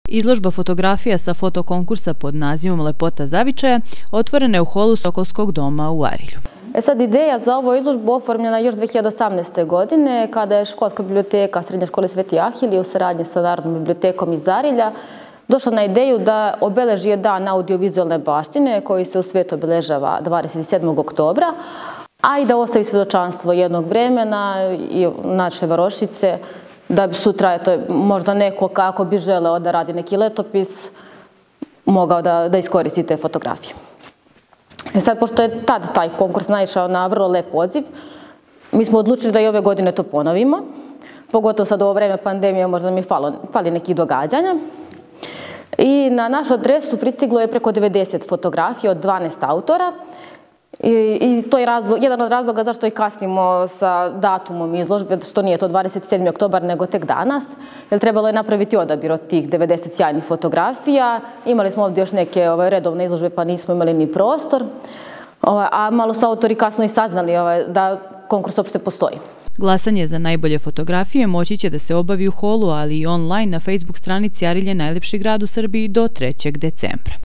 Izložba fotografija sa fotokonkursa pod nazivom Lepota zavičaja otvorena je u holu Sokolskog doma u Arilju. Sad, ideja za ovu izložbu oformljena još 2018. godine kada je školska biblioteka Srednje škole Sveti Ahilije u saradnji sa Narodnom bibliotekom iz Arilja došla na ideju da obeleži dan audiovizualne baštine koji se u svijetu obeležava 27. oktobra, a i da ostavi svjedočanstvo jednog vremena i naše varošice da bi sutra, možda neko kako bi želeo da radi neki letopis, mogao da iskoristi te fotografije. Sad, pošto je tad taj konkurs naišao na vrlo lep odziv, mi smo odlučili da i ove godine to ponovimo, pogotovo sad u ovo vreme pandemije možda mi fali nekih događanja. I na našu adresu pristiglo je preko 90 fotografija od 12 autora. I to je jedan od razloga zašto i kasnimo sa datumom izložbe, što nije to 27. oktobar, nego tek danas, jer trebalo je napraviti odabir od tih 90 sjajnih fotografija. Imali smo ovdje još neke redovne izložbe, pa nismo imali ni prostor, a malo su autori kasno i saznali da konkurs uopšte postoji. Glasanje za najbolje fotografije moći će da se obavi u holu, ali i online na Facebook stranici Arilje najlepši grad u Srbiji do 3. decembra.